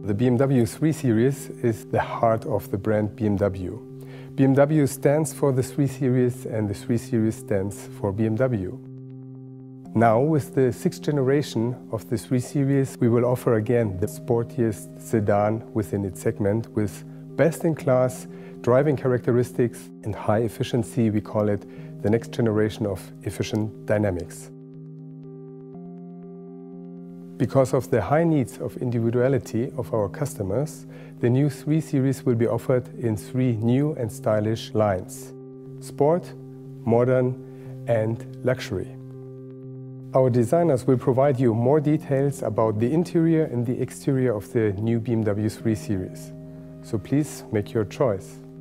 The BMW 3 Series is the heart of the brand BMW. BMW stands for the 3 Series and the 3 Series stands for BMW. Now, with the 6th generation of the 3 Series, we will offer again the sportiest sedan within its segment with best-in-class driving characteristics and high efficiency. We call it the next generation of efficient dynamics. Because of the high needs of individuality of our customers, the new 3 Series will be offered in 3 new and stylish lines: Sport, Modern and Luxury. Our designers will provide you more details about the interior and the exterior of the new BMW 3 Series. So please make your choice.